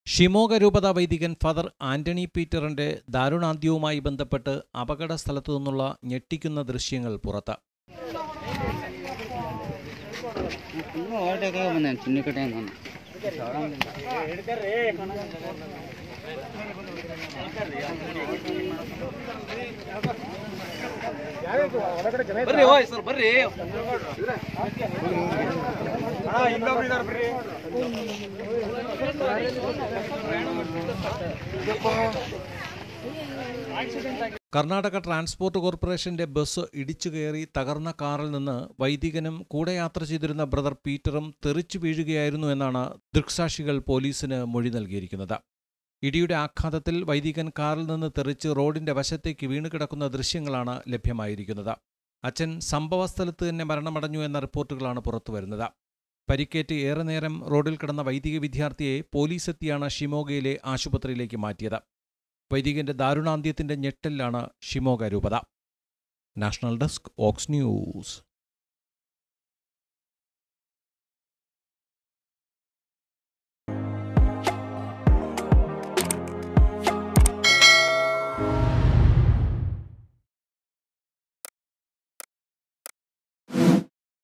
ഷിമോഗ രൂപതാ വൈദികൻ ഫാദർ ആന്റണി പീറ്ററിന്റെ ദാരുണാന്ത്യവുമായി ബന്ധപ്പെട്ട് അപകട സ്ഥലത്തു നിന്നുള്ള ഞെട്ടിക്കുന്ന ദൃശ്യങ്ങൾ പുറത്ത്. കർണാടക ട്രാൻസ്പോർട്ട് കോർപ്പറേഷന്റെ ബസ് ഇടിച്ചു കയറി തകർന്ന കാറിൽ നിന്ന് വൈദികനും കൂടെ യാത്ര ചെയ്തിരുന്ന ബ്രദർ പീറ്ററും തെറിച്ചു വീഴുകയായിരുന്നു എന്നാണ് ദൃക്സാക്ഷികൾ പോലീസിന് മൊഴി നൽകിയിരിക്കുന്നത്. ഇടിയുടെ ആഘാതത്തിൽ വൈദികൻ കാറിൽ നിന്ന് തെറിച്ച് റോഡിന്റെ വശത്തേക്ക് വീണുകിടക്കുന്ന ദൃശ്യങ്ങളാണ് ലഭ്യമായിരിക്കുന്നത്. അച്ഛൻ സംഭവസ്ഥലത്ത് തന്നെ മരണമടഞ്ഞു എന്ന റിപ്പോർട്ടുകളാണ് പുറത്തുവരുന്നത്. പരിക്കേറ്റ് ഏറെ നേരം റോഡിൽ കിടന്ന വൈദിക വിദ്യാർത്ഥിയെ പോലീസെത്തിയാണ് ഷിമോഗയിലെ ആശുപത്രിയിലേക്ക് മാറ്റിയത്. വൈദികന്റെ ദാരുണാന്ത്യത്തിന്റെ ഞെട്ടലിലാണ് ഷിമോഗ രൂപത. National desk, Ox news.